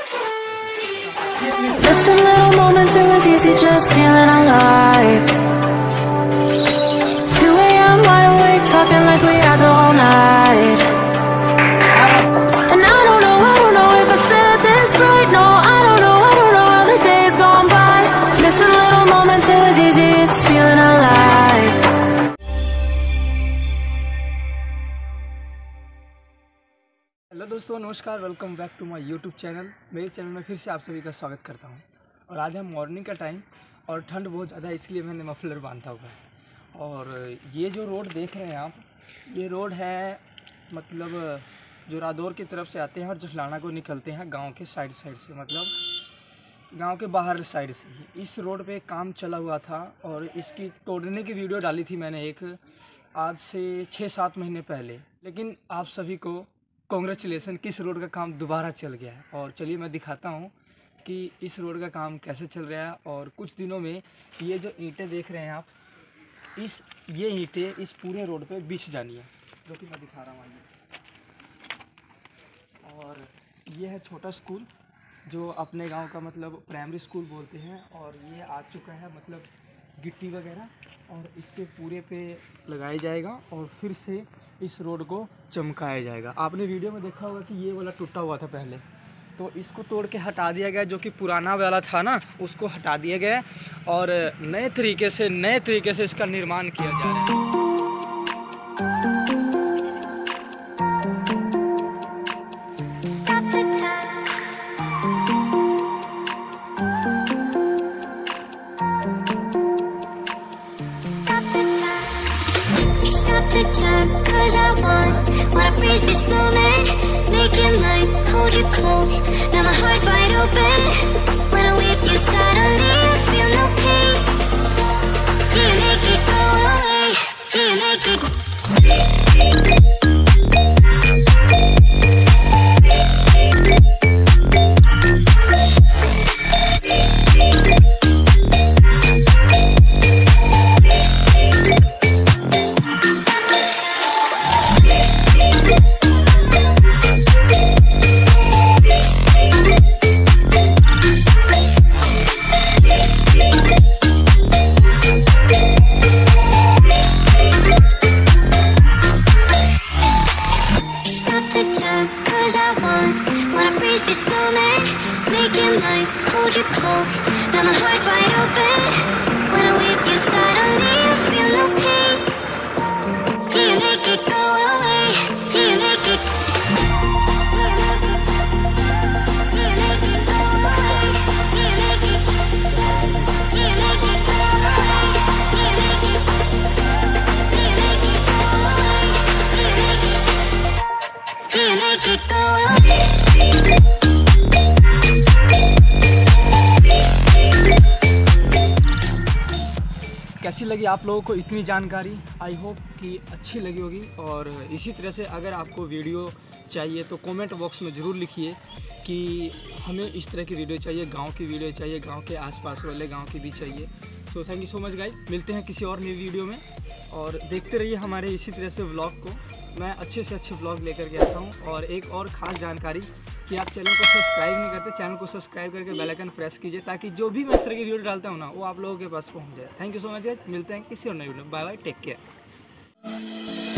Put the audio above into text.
Just a little moment, it was easy, just feeling alive. 2 a.m. wide awake, talking like we had the whole night. And I don't know if I said this right. No, I don't know how the days gone by. Missing little moments, it was easy, just feeling alive. Hello दोस्तों, नमस्कार। Welcome back to my YouTube channel. मेरे channel में फिर से आप सभी का स्वागत करता हूं। और आज है मॉर्निंग का टाइम और ठंड बहुत ज़्यादा है, इसलिए मैंने मफलर बांधा हुआ है। और ये जो रोड देख रहे हैं आप, ये रोड है मतलब जो रादौर की तरफ से आते हैं और जसलाना को निकलते हैं गांव के साइड से, मतलब गांव के बाहर साइड से। इस रोड पे काम चला हुआ था और इसकी तोड़ने की वीडियो डाली थी मैंने एक आज से 6-7 महीने पहले। लेकिन आप सभी को कांग्रेचुलेसन, किस रोड का काम दोबारा चल गया है। और चलिए मैं दिखाता हूँ कि इस रोड का काम कैसे चल रहा है। और कुछ दिनों में ये जो ईंटें देख रहे हैं आप, ये ईंटें इस पूरे रोड पे बिछ जानी है, जो कि मैं दिखा रहा हूँ। और ये है छोटा स्कूल जो अपने गांव का मतलब प्राइमरी स्कूल बोलते हैं। और ये आ चुका है मतलब गिट्टी वगैरह, और इसके पूरे पे लगाया जाएगा और फिर से इस रोड को चमकाया जाएगा। आपने वीडियो में देखा होगा कि ये वाला टूटा हुआ था पहले, तो इसको तोड़ के हटा दिया गया। जो कि पुराना वाला था ना, उसको हटा दिया गया और नए तरीके से इसका निर्माण किया जा रहा है। The time, 'cause I wanna freeze this moment, make it mine, hold you close. Now my heart's wide open. When I'm with you, suddenly I feel no pain. Do you make it go away? Do you make it? Hold you close. Now my heart's wide open. When I'm with you, suddenly I feel no pain. Do you make it go away? Do you make it? Do you make it go away? Do you make it? Do you make it go away? Do you make it? Do you make it go away? Do you make it go away? कैसी लगी आप लोगों को इतनी जानकारी? I hope कि अच्छी लगी होगी। और इसी तरह से अगर आपको वीडियो चाहिए तो कमेंट बॉक्स में ज़रूर लिखिए कि हमें इस तरह की वीडियो चाहिए, गांव की वीडियो चाहिए, गांव के आसपास वाले गांव की भी चाहिए। So thank you so much guys. मिलते हैं किसी और नई वीडियो में और देखते रहिए हमारे इसी तरह से व्लॉग को। मैं अच्छे से अच्छे व्लॉग लेकर के आता हूँ। और एक और ख़ास जानकारी कि आप चैनल को सब्सक्राइब नहीं करते, चैनल को सब्सक्राइब करके बेल आइकन प्रेस कीजिए, ताकि जो भी मैं इस तरह की वीडियो डालता हूँ ना, वो आप लोगों के पास पहुँच जाए। Thank you so much guys. मिलते हैं किसी और नई वीडियो में। Bye bye, take care.